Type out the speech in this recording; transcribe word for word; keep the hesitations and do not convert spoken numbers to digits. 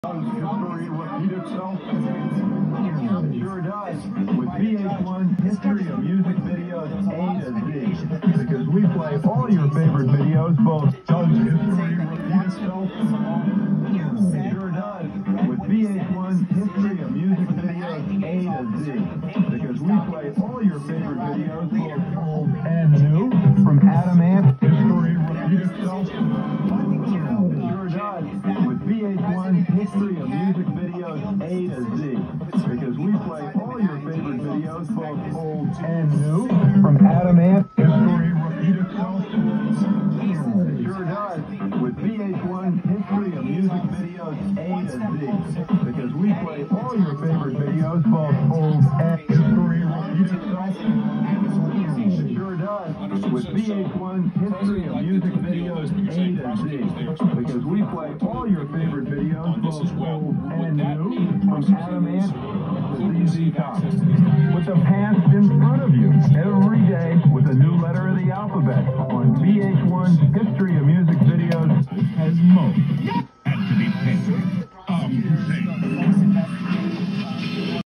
Does history repeat itself? Sure does. With V H one History of Music Videos A to Z. Because we play all your favorite videos, both does history repeat itself? Sure does. With V H one History of Music Videos A to Z. Because we play all your favorite videos, both old and new. From Adam Ant, History Repeat Itself? Sure does. With V H one History of Music Videos A to Z. Because we play all your favorite videos, both old and new. From Adam Ant, History Repeat Itself? Sure does. With V H one History of Music Videos A to Z. Because we play all your favorite videos, both old and History Repeat Itself? Sure does. With V H one History of Music Videos A to Z. Because we play all your favorite videos, both old and new. From Adam Ant to Z Z Top. With the past in front of you every day with a new letter of the alphabet on V H one History